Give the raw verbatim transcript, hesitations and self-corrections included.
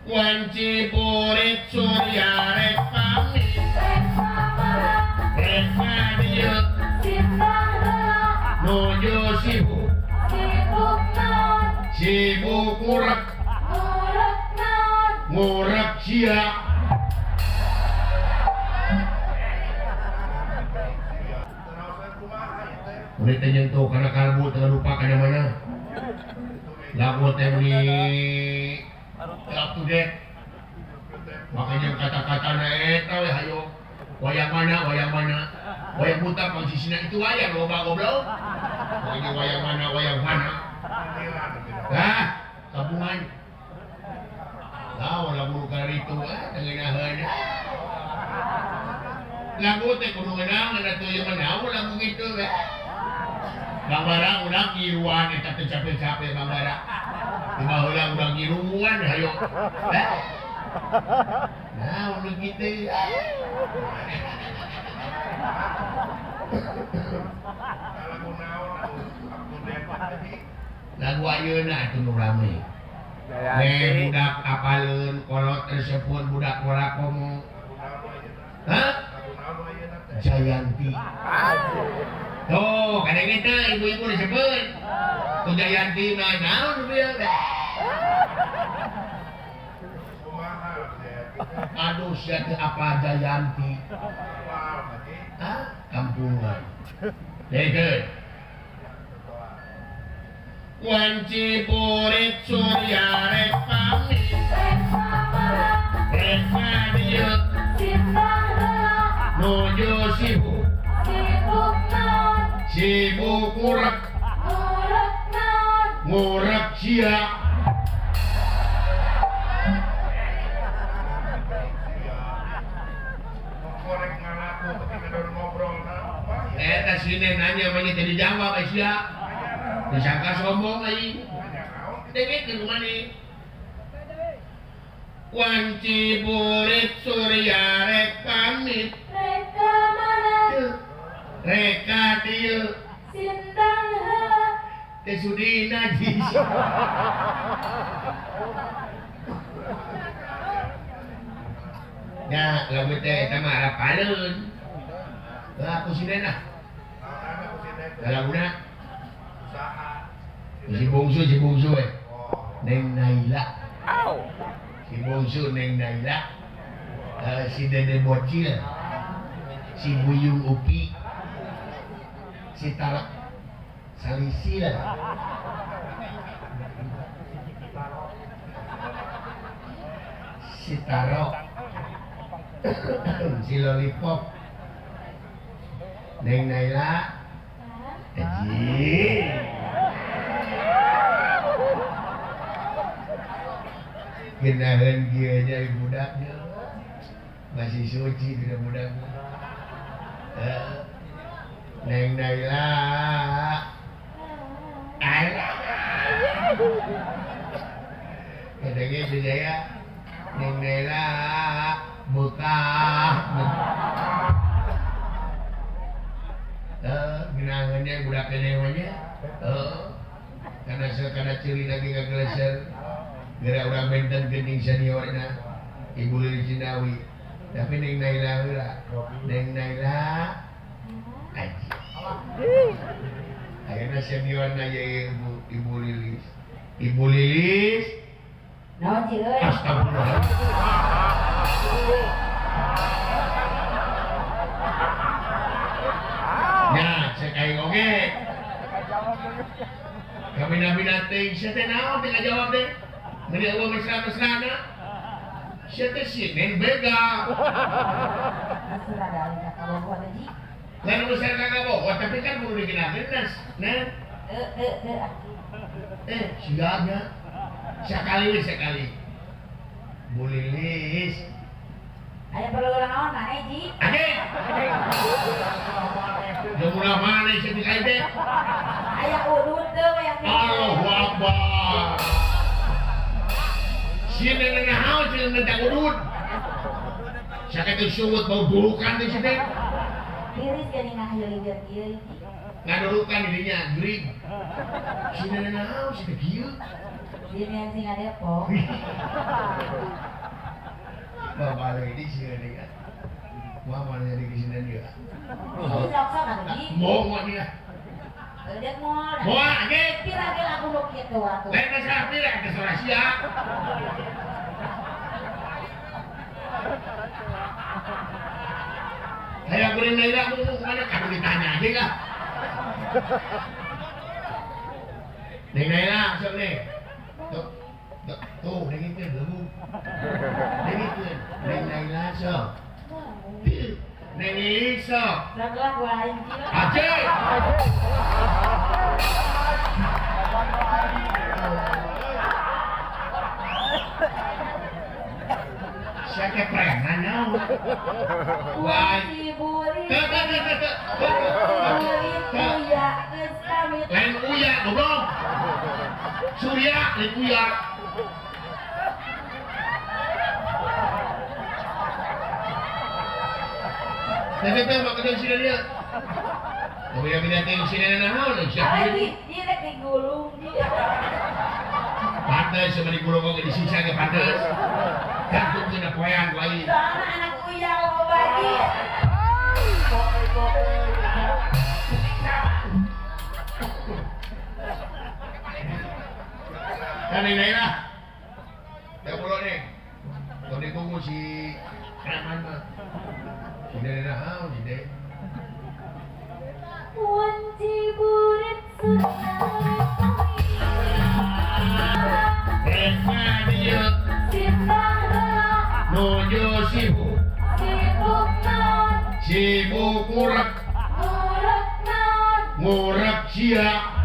Wanci purit surya rek pamit rek ngadio nuju sibuk sibuk ngurek ngurek sia udah nyentuh karena kalbu tengah lupa kada mana lagu temi up to date makanya kata-kata na eta we hayo wayang mana wayang mana wayang buta pangsisina itu wayang loba goblok makanya wayang mana wayang mana ah tabungan tahu lagu karito ah tenginahan lagu teh kudu ngeunang ada tuyul menaw lagu gitu we Bambara udah ngiruan eta teh capek-capek Bambara. Cuma udah udah ngiruan hayo. Eh? Nah, udah gitu. Lagu ayeuna itu nu rame. Nih budak apaleun kolot tersebut budak warakom. Hah? Jayanti. Tuh, kadang kita ibu-ibu disebut ku Jayanti nah naon dia aduh siapa apa Jayanti ah kampungan deket wanci purit surya rek pamit rek ngadio nuju sibuk sibuk ngurek ngurek sia eta sini nanya banyak tadi jawab sia disangka sombong aing dengit ke mana wanci purit surya rek pamit reka mana reka dieu sindang teh sudi najis ya lagu teh eta mah apaleun lah kusinena laguna si bungsu si bungsu we Neng Naila si bungsu Neng Naila uh, si Dede Bocil si Buyung Upi si Tarak Salisil si Taro si Lollipop Neng Naila Eji kenahan dia aja budaknya masih suci tidak budaknya uh, Neng Naila kadangnya juga ya Neng Naila buka uh, genangannya budak kenewanya uh, karena sekadar ciri lagi gak geleser gara orang benten gening seniornya Ibu Lili Cindawi tapi Neng Naila lah Neng Naila aji akhirnya seniornya ya Ibu Ibu Lilis Ibu Lilis naon sih euy astagfirullah nah sekali oke kami nabi nating siya teh naon teh ngajawab deh ngeri Allah mesra-mesrana siya teh si Neng Bega asura dari kakabogoh tadi ngan besar kakabogoh tapi kan perlu dikenakeun nas nah eh eh eh eh siapa sekali sekali Bu Lilis aya perlu naon nah Eji ade jumlah mana sih dikait teh aya udut teu yang Allahu Akbar si nenek naon sih minta udut sakit sungut bau burukan di sini iris geuning ngaheuliweun ieu ngadurukan dirinya gering si nenek naon sih kieu Sini yang singa Depok. Bapak lagi di sini kan. Mama nyari di sini dia. Ini sok-sok atuh Ji. Mau mau dia. Dek moal. Mau aja. Kira ge lagu nu kitu atuh. Lain masalah pilih ke Surasia. Saya guring dari aku kemana kamu ditanya aja kah? Neng Naila, sok nih. Tuh, tuh, tuh, neng itu dulu. Neng itu, neng Naila sok. Neng Lilik sok. Sebelah gua aing kilo. Aceh. Siapa preman nyawa? Wah. Ciburi. Tuh, tuh, tuh, tuh, tuh. Ciburi Uya geus pamit. Lain Uya, goblok. Surya, lain Uya. Tapi tuh makanya sini dia. Tapi yang pindah ke sini naon, siapa Aing ini? dia rek digulung dia. Pantes sama digulung kok disiksa ke pantes. Gantung kena poean lain. Soalnya anak Uya loba Ji. Kan ini lah. Yang pulau nih. Kalau ditunggu si preman mah. Si Dede naon, si Dede. Wan ciburit Rena dia nuju sibuk. Sibuk ngurak. Ngurak sia.